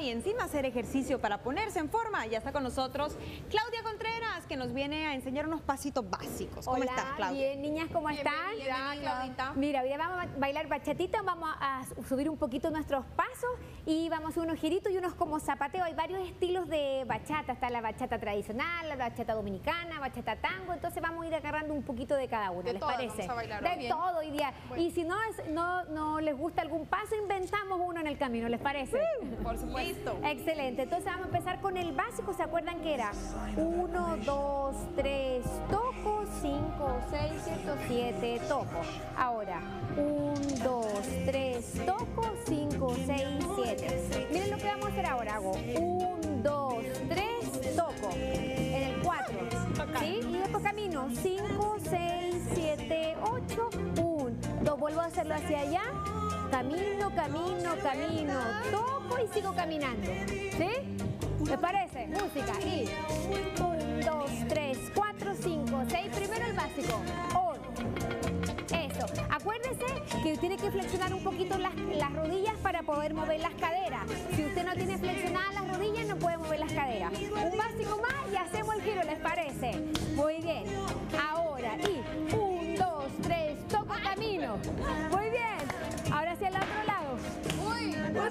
y encima hacer ejercicio para ponerse en forma. Ya está con nosotros Claudia Contreras, que nos viene a enseñar unos pasitos básicos. ¿Cómo estás, Claudia? Bien, niñas, ¿cómo están? Bienvenida, Claudita. Mira, hoy vamos a bailar bachatita, vamos a subir un poquito nuestros pasos y vamos a hacer unos giritos y unos como zapateo. Hay varios estilos de bachata, está la bachata tradicional, la bachata dominicana, bachata tango, entonces vamos a ir agarrando un poquito de cada una, ¿les parece? Vamos a bailar, de bien. todo hoy día. Bueno. Y si no les gusta algún paso, inventamos uno en el camino, ¿les parece? Por supuesto. Excelente, entonces vamos a empezar con el básico. ¿Se acuerdan que era 1, 2, 3, toco, 5, 6, 7 toco? Ahora, 1, 2, 3, toco, 5, 6, 7. Miren lo que vamos a hacer ahora. Hago 1, 2, 3, toco. En el 4. ¿Sí? Y después camino 5, 6, 7, 8, 1, 2. Vuelvo a hacerlo hacia allá. Camino, camino, camino. Toco y sigo caminando. ¿Sí? ¿Les parece? Música. Y 1, 2, 3, 4, 5, 6. Primero el básico. 1. Eso. Acuérdese que tiene que flexionar un poquito las rodillas para poder mover las caderas. Si usted no tiene flexionadas las rodillas, no puede mover las caderas. Un básico más y hacemos el giro, ¿les parece? Muy bien. Ahora, y 1, 2, 3, toco, camino. Muy bien. Ahora hacia el otro lado. Uy, toco.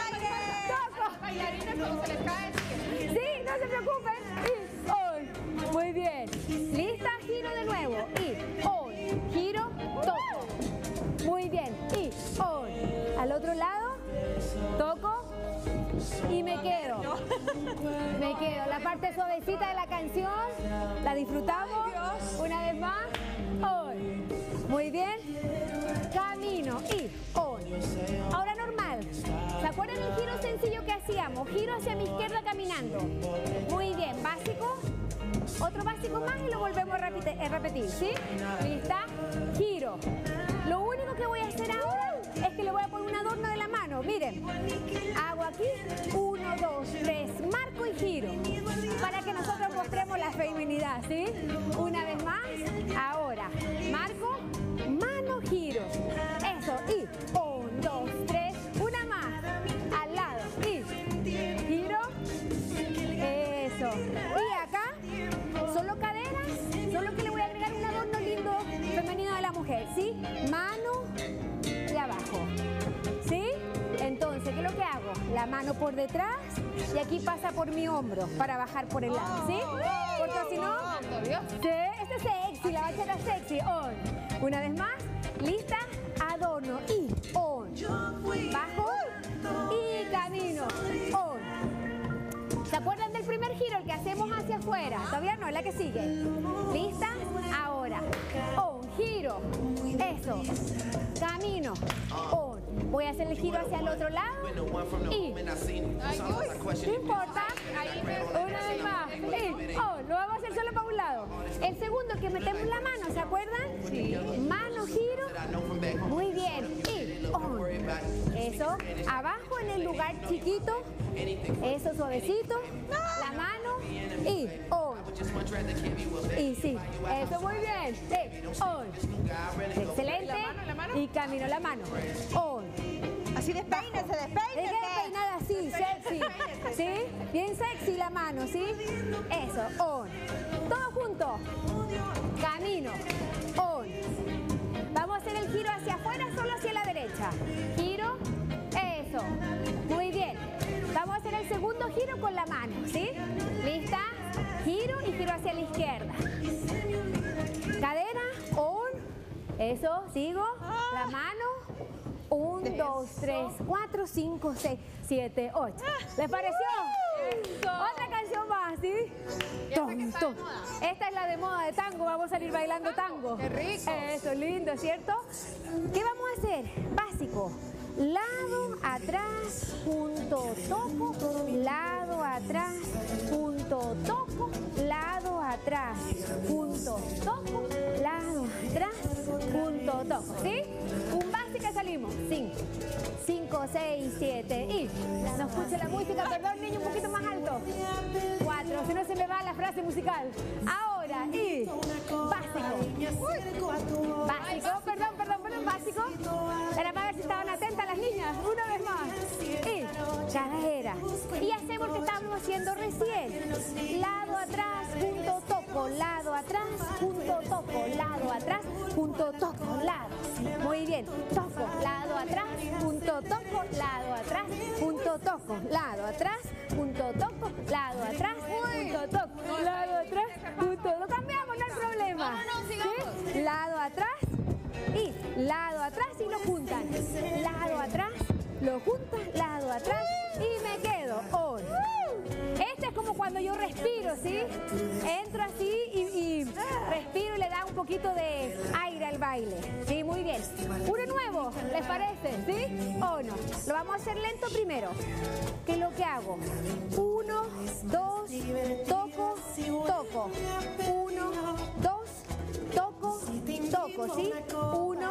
Bailarines cuando se les cae. Sí, no se preocupen. Y on. Muy bien. ¿Lista? Giro de nuevo. Y on. Giro, toco. Muy bien. Y on. Al otro lado, toco y me quedo. Me quedo. La parte suavecita de la canción. La disfrutamos. Una vez más. On. Muy bien. Camino y on. Ahora normal. ¿Se acuerdan el giro sencillo que hacíamos? Giro hacia mi izquierda caminando. Muy bien. Básico. Otro básico más y lo volvemos a repetir. ¿Sí? ¿Lista? Giro. Lo único que voy a hacer ahora es que le voy a poner un adorno de la mano. Miren. Hago aquí 1, 2, 3. Marco y giro. Para que nosotros mostremos la feminidad. ¿Sí? Una vez más. Ahora. Marco. Mano, giro. Eso. Y 1, 2, 3. Una más. Al lado. Y giro. Eso. Y acá. Solo caderas. Solo que le voy a agregar un adorno lindo femenino de la mujer. ¿Sí? Mano y abajo. ¿Sí? Entonces, ¿qué es lo que hago? La mano por detrás y aquí pasa por mi hombro para bajar por el lado. ¿Sí? Porque si no... ¿Sí? Este es sexy, la bachata sexy. On. Una vez más. ¿Lista? Adorno y on. Bajo y camino. On. ¿Se acuerdan del primer giro, el que hacemos hacia afuera? Todavía no, es la que sigue. ¿Lista? Ahora. On. Giro. Eso. Camino. On. Voy a hacer el giro hacia el otro lado. Y. No importa. Una vez más. Y. On. Lo vamos a hacer solo para un lado. El segundo que metemos la mano, ¿se acuerdan? Sí. Mano, giro. Muy bien. Y. On. Eso. Abajo en el lugar chiquito. Eso, suavecito. La mano. Y. On. Y sí. Eso, muy bien. Sí. On. Excelente. Y camino la mano. On. Así despeínese, despeínese. Deje de peinar así, sexy. ¿Sí? Bien sexy la mano, ¿sí? Eso. On. Todo junto. Camino. On. Vamos a hacer el giro hacia afuera, solo hacia la derecha. Giro. Eso. Muy bien. Vamos a hacer el segundo giro con la mano, ¿sí? ¿Lista? Giro y giro hacia la izquierda. Cadera, on. Eso, sigo. La mano. 1, 2, 3, 4, 5, 6, 7, 8. ¿Les pareció? Otra canción más, ¿sí? Esta es la de moda de tango. Vamos a salir bailando tango. ¡Qué rico! Eso, lindo, ¿cierto? ¿Qué vamos a hacer? Básico. Lado, atrás, punto, toco. Lado, atrás, punto, toco. Lado, atrás, punto, toco. Lado, atrás, punto, toco. ¿Sí? Un básico y salimos. 5, 6, 7 y... No escucho la música, perdón, niño, un poquito más alto. 4, si no se me va la frase musical. Ahora, y... Básico. Básico, perdón, básico. Era para ver si estaban atentas las niñas. Una vez más. Y... cadera. Y hacemos lo que estábamos haciendo recién. Lado atrás, punto, toco, lado atrás, punto, toco, lado atrás, punto, toco, lado. Muy bien, toco, lado atrás, punto, toco, lado atrás, punto, toco, lado atrás, punto, toco, lado atrás, punto, toco, lado atrás, punto, lo cambiamos, no hay problema. ¿Sí? Lado atrás y lado atrás y lo juntan. Lado atrás, lo juntan, lado atrás y me quedo. On. Este es como cuando yo respiro, ¿sí? Entro así y respiro y le da un poquito de aire al baile. Sí, muy bien. Uno nuevo, ¿les parece? ¿Sí o no? Lo vamos a hacer lento primero. ¿Qué es lo que hago? 1, 2, toco, toco. 1, 2, toco, toco, ¿sí? 1,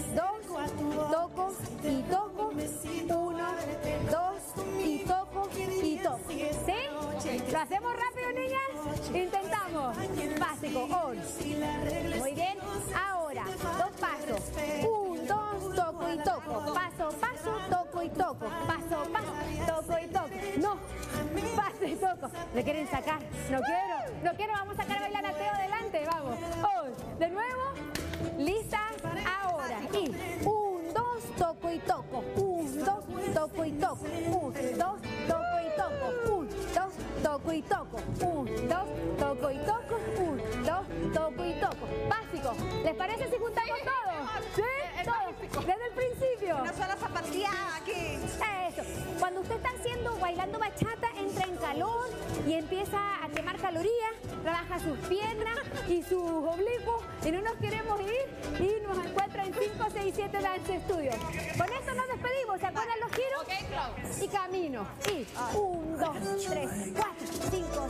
2, toco y toco. 1, 2 y toco y toco. ¿Sí? ¿Lo hacemos rápido, niñas? Intentamos. Básico, on. Muy bien. Ahora, 2 pasos. 1, 2, toco y toco. Paso, paso, toco y toco. Paso, paso, toco y toco. No, paso y toco. ¿Me quieren sacar? No quiero, no quiero. Vamos a sacar a bailar ateo adelante. Vamos. On. De nuevo. ¿Listas? Ahora. Y 1, 2, toco y toco. 1, 2, toco y toco. 1, 2, toco y toco. 1, 2, toco y toco. 1, 2, toco y toco. 1, 2, toco y toco. Básico. ¿Les parece si juntamos todo? ¿Sí? Todo. Desde el principio. Una sola zapateada aquí. Eso. Cuando usted está bailando bachata, entra en calor y empieza a quemar calorías, trabaja sus piernas y sus oblicuos y no nos queremos ir y nos encuentra en 5, 6, 7 Dance Studio. Con esto nos despedimos. ¿Se acuerdan los giros? Ok, Clau. Y camino. Y 1, 2, 3, 4, 5,